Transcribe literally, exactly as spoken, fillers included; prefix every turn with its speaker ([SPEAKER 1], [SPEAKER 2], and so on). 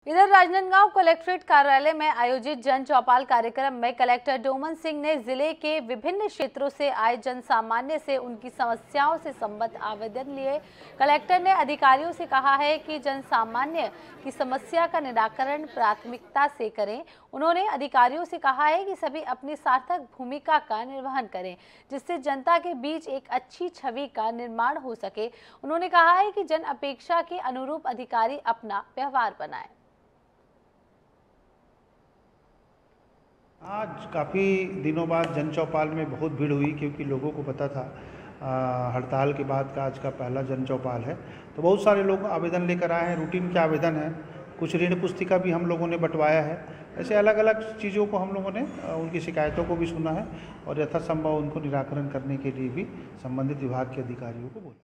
[SPEAKER 1] इधर राजनांदगांव कलेक्ट्रेट कार्यालय में आयोजित जन चौपाल कार्यक्रम में कलेक्टर डोमन सिंह ने जिले के विभिन्न क्षेत्रों से आए जन सामान्य से उनकी समस्याओं से संबद्ध आवेदन लिए। कलेक्टर ने अधिकारियों से कहा है कि जन सामान्य की समस्या का निराकरण प्राथमिकता से करें। उन्होंने अधिकारियों से कहा है कि सभी अपनी सार्थक भूमिका का निर्वहन करें, जिससे जनता के बीच एक अच्छी छवि का निर्माण हो सके। उन्होंने कहा है कि जन अपेक्षा के अनुरूप अधिकारी अपना व्यवहार बनाएं।
[SPEAKER 2] आज काफ़ी दिनों बाद जन चौपाल में बहुत भीड़ हुई, क्योंकि लोगों को पता था आ, हड़ताल के बाद का आज का पहला जन चौपाल है। तो बहुत सारे लोग आवेदन लेकर आए हैं। रूटीन के आवेदन हैं, कुछ ऋण पुस्तिका भी हम लोगों ने बंटवाया है। ऐसे अलग अलग चीज़ों को हम लोगों ने उनकी शिकायतों को भी सुना है और यथासंभव उनको निराकरण करने के लिए भी संबंधित विभाग के अधिकारियों को बोला।